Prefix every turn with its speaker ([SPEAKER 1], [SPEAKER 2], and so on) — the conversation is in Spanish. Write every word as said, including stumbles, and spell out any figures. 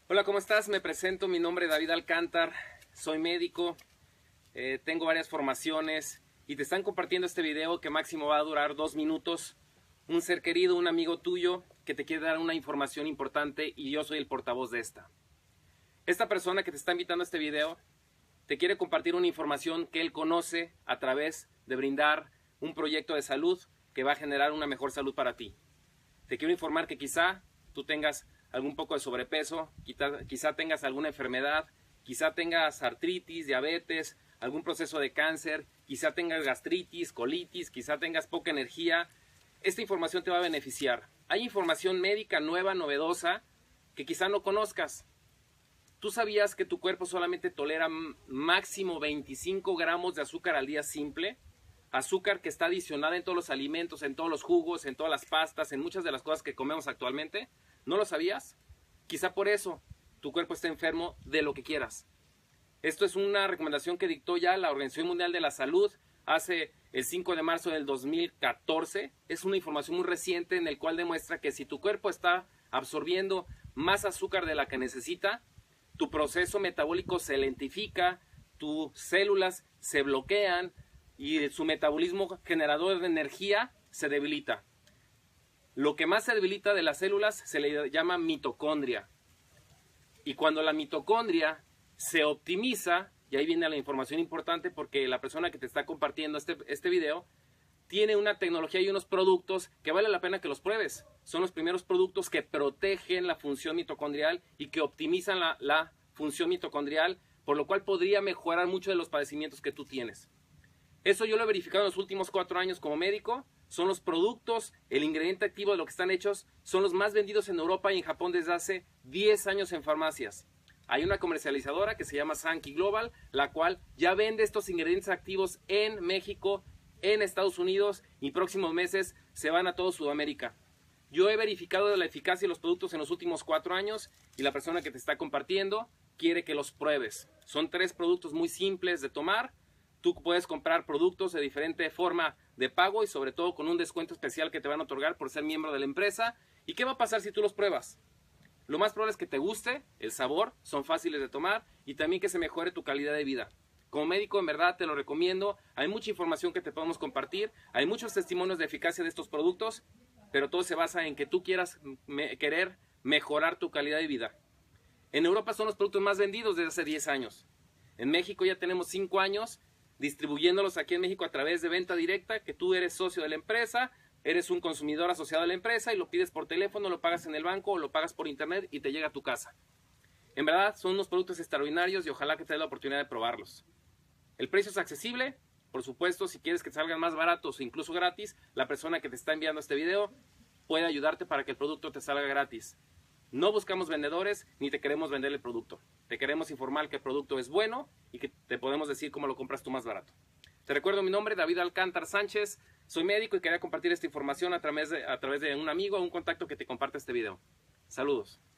[SPEAKER 1] Hola, ¿cómo estás? Me presento, mi nombre es David Alcántar, soy médico, eh, tengo varias formaciones y te están compartiendo este video que máximo va a durar dos minutos. Un ser querido, un amigo tuyo que te quiere dar una información importante y yo soy el portavoz de esta. Esta persona que te está invitando a este video te quiere compartir una información que él conoce a través de brindar un proyecto de salud que va a generar una mejor salud para ti. Te quiero informar que quizá tú tengas algún poco de sobrepeso, quizá, quizá tengas alguna enfermedad, quizá tengas artritis, diabetes, algún proceso de cáncer, quizá tengas gastritis, colitis, quizá tengas poca energía. Esta información te va a beneficiar. Hay información médica nueva, novedosa, que quizá no conozcas. ¿Tú sabías que tu cuerpo solamente tolera máximo veinticinco gramos de azúcar al día simple? Azúcar que está adicionada en todos los alimentos, en todos los jugos, en todas las pastas, en muchas de las cosas que comemos actualmente. ¿No lo sabías? Quizá por eso tu cuerpo está enfermo de lo que quieras. Esto es una recomendación que dictó ya la Organización Mundial de la Salud hace el cinco de marzo del dos mil catorce. Es una información muy reciente en la cual demuestra que si tu cuerpo está absorbiendo más azúcar de la que necesita, tu proceso metabólico se lentifica, tus células se bloquean y su metabolismo generador de energía se debilita. Lo que más se debilita de las células se le llama mitocondria. Y cuando la mitocondria se optimiza, y ahí viene la información importante porque la persona que te está compartiendo este, este video tiene una tecnología y unos productos que vale la pena que los pruebes. Son los primeros productos que protegen la función mitocondrial y que optimizan la, la función mitocondrial, por lo cual podría mejorar muchos de los padecimientos que tú tienes. Eso yo lo he verificado en los últimos cuatro años como médico. Son los productos, el ingrediente activo de lo que están hechos, son los más vendidos en Europa y en Japón desde hace diez años en farmacias. Hay una comercializadora que se llama Sankey Global, la cual ya vende estos ingredientes activos en México, en Estados Unidos y próximos meses se van a todo Sudamérica. Yo he verificado la eficacia de los productos en los últimos cuatro años y la persona que te está compartiendo quiere que los pruebes. Son tres productos muy simples de tomar. Tú puedes comprar productos de diferente forma de pago y sobre todo con un descuento especial que te van a otorgar por ser miembro de la empresa. ¿Y qué va a pasar si tú los pruebas? Lo más probable es que te guste, el sabor, son fáciles de tomar y también que se mejore tu calidad de vida. Como médico, en verdad, te lo recomiendo. Hay mucha información que te podemos compartir. Hay muchos testimonios de eficacia de estos productos, pero todo se basa en que tú quieras me querer mejorar tu calidad de vida. En Europa son los productos más vendidos desde hace diez años. En México ya tenemos cinco años distribuyéndolos aquí en México a través de venta directa, que tú eres socio de la empresa, eres un consumidor asociado a la empresa y lo pides por teléfono, lo pagas en el banco o lo pagas por internet y te llega a tu casa. En verdad son unos productos extraordinarios y ojalá que te dé la oportunidad de probarlos. El precio es accesible, por supuesto, si quieres que salgan más baratos o incluso gratis, la persona que te está enviando este video puede ayudarte para que el producto te salga gratis. No buscamos vendedores ni te queremos vender el producto. Te queremos informar que el producto es bueno y que te podemos decir cómo lo compras tú más barato. Te recuerdo mi nombre, David Alcántar Sánchez. Soy médico y quería compartir esta información a través de, a través de un amigo o un contacto que te comparte este video. Saludos.